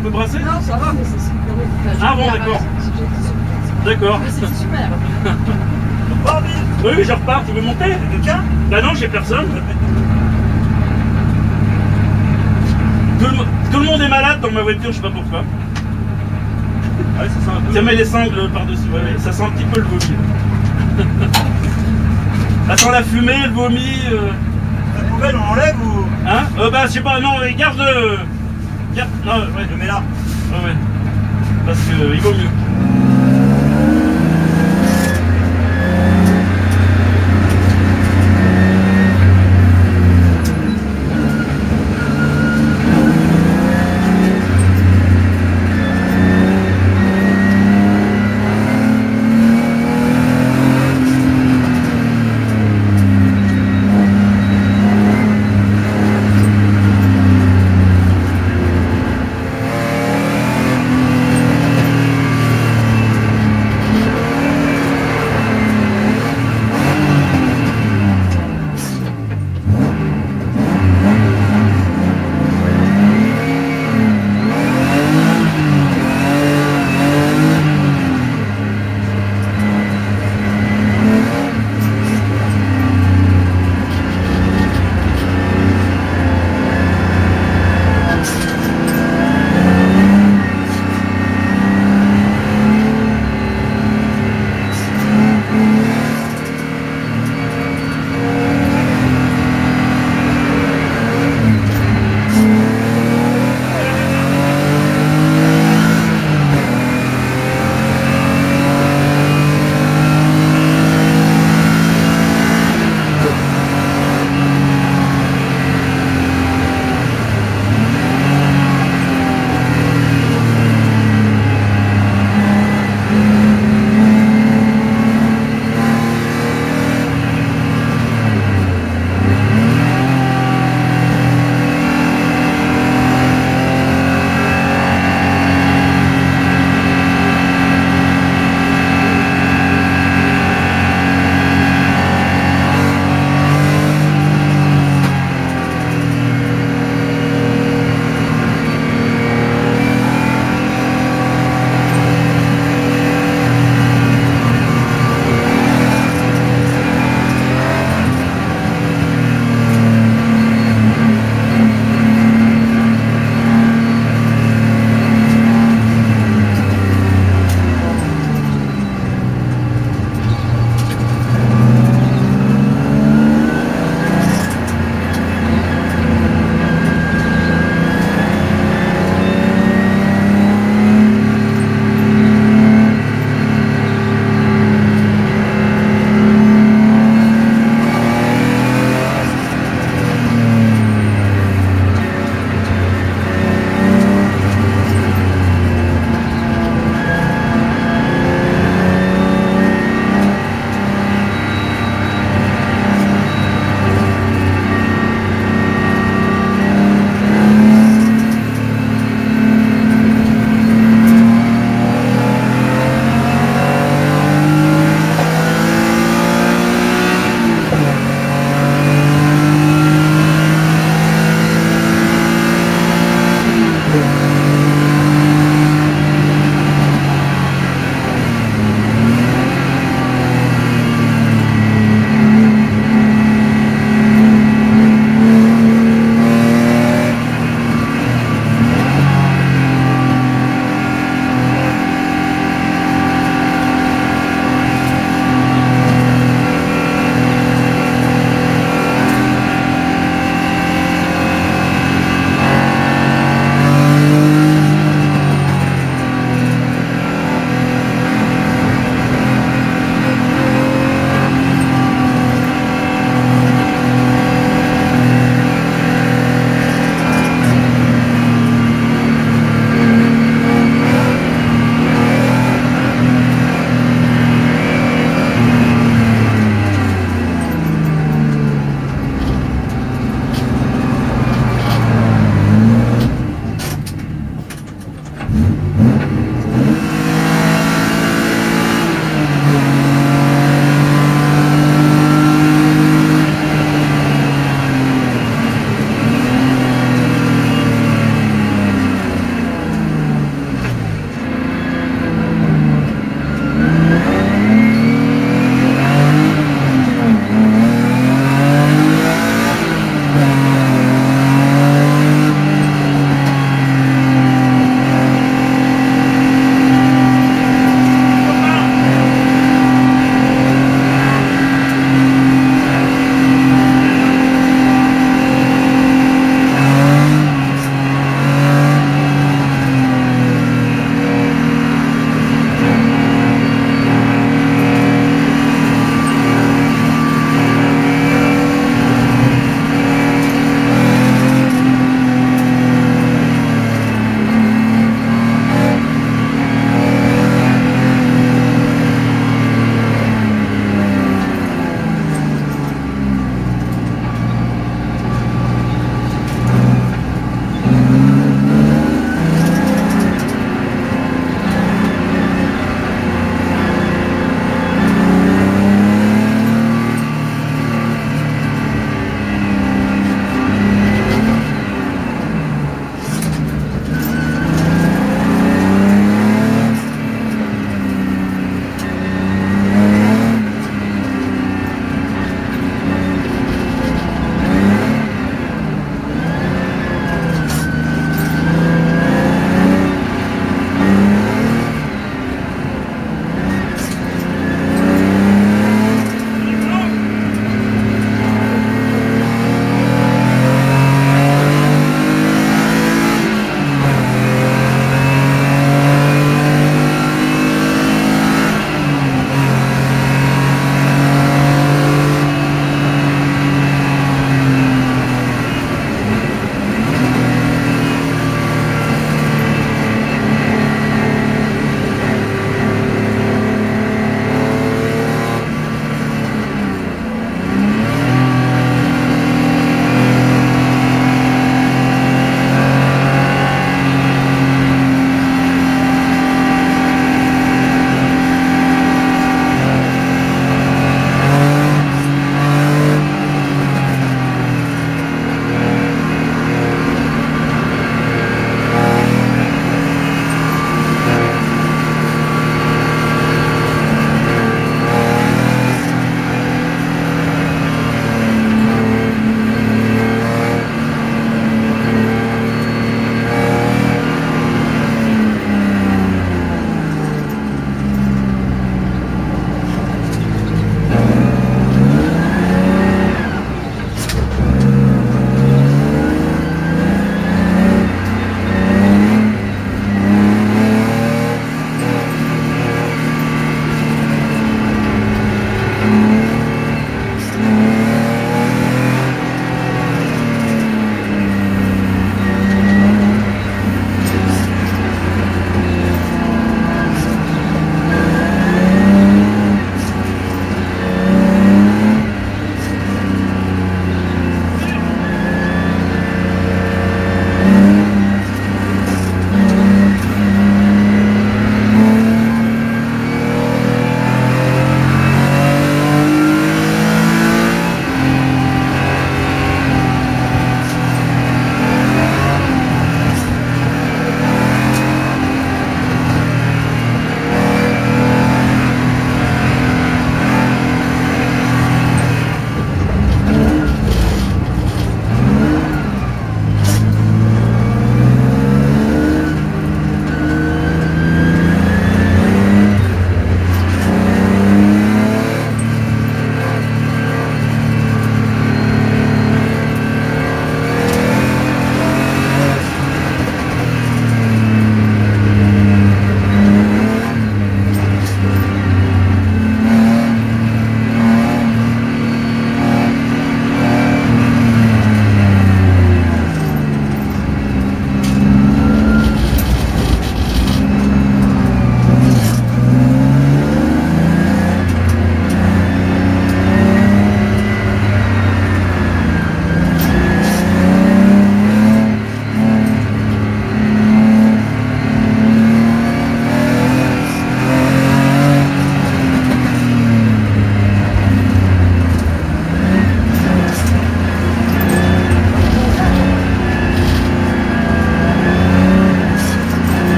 peu brassé? Non, ça va, mais c'est super. Ah bon, d'accord. D'accord. Mais c'est super. Oui, je repars, tu veux monter? Quelqu'un? Bah non, j'ai personne. Tout le monde est malade dans ma voiture, je sais pas pourquoi. Ouais, ça sent un peu. Tiens, mets les sangles par-dessus, ouais, ça sent un petit peu le vomi. Ça sent la fumée, le vomi. La poubelle, on l'enlève ou? Hein? Bah, je sais pas, non, garde-le. Non, ouais. Je le mets là. Ouais. Parce que il vaut mieux.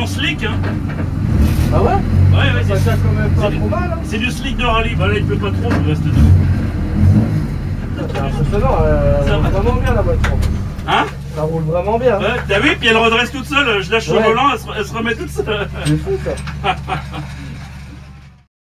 en slick, hein. Ah ouais? Ouais, ouais, Ça c'est tient quand même pas c'est trop mal, hein. c'est du slick de rallye. Bah là, il pleut pas trop, il reste dedans. C'est impressionnant, Ça elle roule va vraiment bien la voiture. Hein? Ça roule vraiment bien. Ouais, t'as vu? Puis elle redresse toute seule. Je lâche le Ouais. volant, elle se remet toute seule. C'est fou ça.